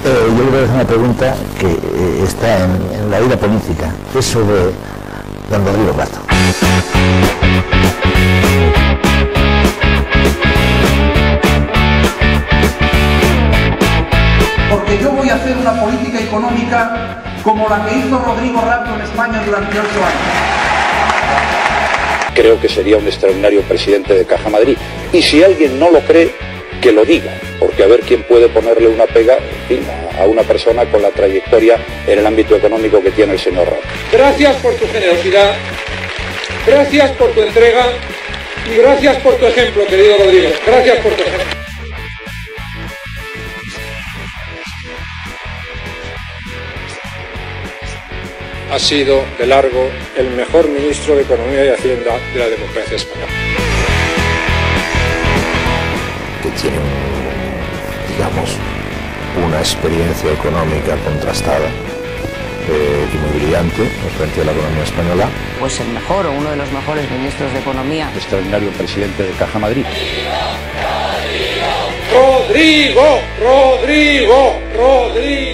Yo creo que es una pregunta que está en la vida política, es sobre don Rodrigo Rato. Porque yo voy a hacer una política económica como la que hizo Rodrigo Rato en España durante 8 años. Creo que sería un extraordinario presidente de Caja Madrid. Y si alguien no lo cree, que lo diga, porque a ver quién puede ponerle una pega, en fin, a una persona con la trayectoria en el ámbito económico que tiene el señor Rato. Gracias por tu generosidad, gracias por tu entrega y gracias por tu ejemplo, querido Rodrigo. Gracias por tu ejemplo. Ha sido, de largo, el mejor ministro de Economía y Hacienda de la democracia española. Que tiene, digamos, una experiencia económica contrastada y muy brillante frente a la economía española. Pues el mejor o uno de los mejores ministros de Economía. Extraordinario presidente de Caja Madrid. Rodrigo, Rodrigo, Rodrigo.